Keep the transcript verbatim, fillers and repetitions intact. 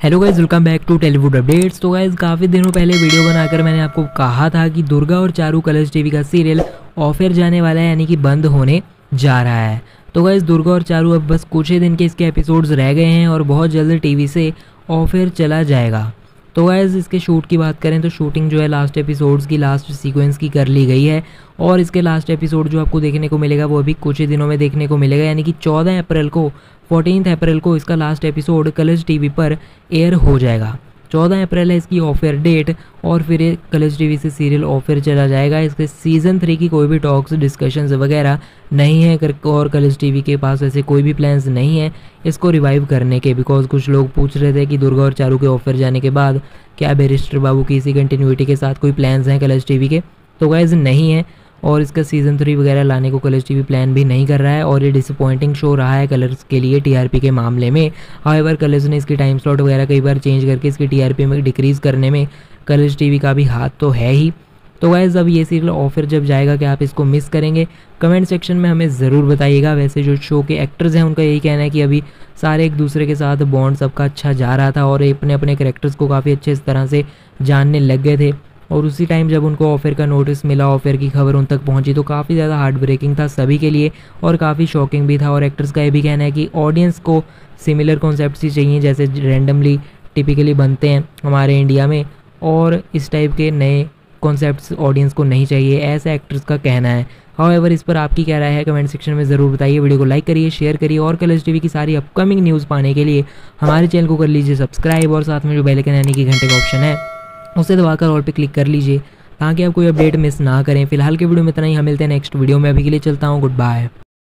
Hello guys, welcome back to Tellywood updates. तो guys काफ़ी दिनों पहले वीडियो बनाकर मैंने आपको कहा था कि दुर्गा और चारू कलर्स टीवी का सीरियल ऑफ एयर जाने वाला है, यानी कि बंद होने जा रहा है। तो गाइज दुर्गा और चारू अब बस कुछ ही दिन के इसके एपिसोड्स रह गए हैं और बहुत जल्द टीवी से ऑफ एयर चला जाएगा। तो गाइज इसके शूट की बात करें तो शूटिंग जो है लास्ट एपिसोड्स की लास्ट सीक्वेंस की कर ली गई है और इसके लास्ट एपिसोड जो आपको देखने को मिलेगा वो अभी कुछ ही दिनों में देखने को मिलेगा, यानी कि चौदह अप्रैल को फोर्टीन अप्रैल को इसका लास्ट एपिसोड कलर्स टीवी पर एयर हो जाएगा। चौदह अप्रैल है इसकी ऑफ एयर डेट और फिर ये कलर्स टीवी से सीरियल ऑफ एयर चला जाएगा। इसके सीज़न थ्री की कोई भी टॉक्स डिस्कशंस वगैरह नहीं है और कलर्स टीवी के पास ऐसे कोई भी प्लान्स नहीं है इसको रिवाइव करने के। बिकॉज कुछ लोग पूछ रहे थे कि दुर्गा और चारू के ऑफ एयर जाने के बाद क्या बैरिस्टर बाबू की इसी कंटिन्यूटी के साथ कोई प्लान्स हैं कलर्स टीवी के, तो गाइस नहीं है और इसका सीज़न थ्री वगैरह लाने को कलर्स टीवी प्लान भी नहीं कर रहा है और ये डिसअपॉइंटिंग शो रहा है कलर्स के लिए टीआरपी के मामले में। हाउएवर कलर्स ने इसकी टाइम स्लॉट वगैरह कई बार चेंज करके इसकी टीआरपी में डिक्रीज़ करने में कलर्स टीवी का भी हाथ तो है ही। तो गाइस अब ये सीरियल ऑफर जब जाएगा क्या आप इसको मिस करेंगे? कमेंट सेक्शन में हमें ज़रूर बताइएगा। वैसे जो शो के एक्टर्स हैं उनका यही कहना है कि अभी सारे एक दूसरे के साथ बॉन्ड सबका अच्छा जा रहा था और अपने अपने कैरेक्टर्स को काफ़ी अच्छे इस तरह से जानने लग गए थे और उसी टाइम जब उनको ऑफर का नोटिस मिला, ऑफर की खबर उन तक पहुंची तो काफ़ी ज़्यादा हार्ट ब्रेकिंग था सभी के लिए और काफ़ी शॉकिंग भी था। और एक्टर्स का ये भी कहना है कि ऑडियंस को सिमिलर कॉन्सेप्ट्स ही चाहिए जैसे रैंडमली टिपिकली बनते हैं हमारे इंडिया में, और इस टाइप के नए कॉन्सेप्ट्स ऑडियंस को नहीं चाहिए, ऐसा एक्टर्स का कहना है। हाउएवर इस पर आपकी क्या राय है कमेंट सेक्शन में ज़रूर बताइए। वीडियो को लाइक करिए, शेयर करिए और कलर्स टीवी की सारी अपकमिंग न्यूज़ पाने के लिए हमारे चैनल को कर लीजिए सब्सक्राइब और साथ में जो बेल आइकन यानी कि घंटे का ऑप्शन है उसे दबाकर ऑल पे क्लिक कर लीजिए ताकि आप कोई अपडेट मिस ना करें। फिलहाल के वीडियो में इतना ही, हम मिलते हैं नेक्स्ट वीडियो में। अभी के लिए चलता हूँ, गुड बाय।